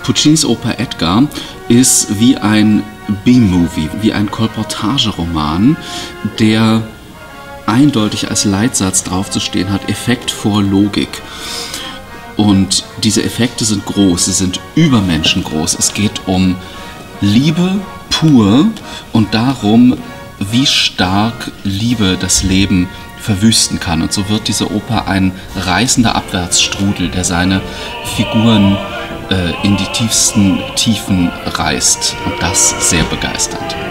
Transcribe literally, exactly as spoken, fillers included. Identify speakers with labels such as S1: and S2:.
S1: Puccinis Oper Edgar ist wie ein B-Movie, wie ein Kolportageroman, der eindeutig als Leitsatz draufzustehen hat, Effekt vor Logik. Und diese Effekte sind groß, sie sind übermenschengroß. Es geht um Liebe pur und darum, wie stark Liebe das Leben verwüsten kann. Und so wird diese Oper ein reißender Abwärtsstrudel, der seine Figuren äh, in die tiefsten Tiefen reißt. Und das sehr begeisternd.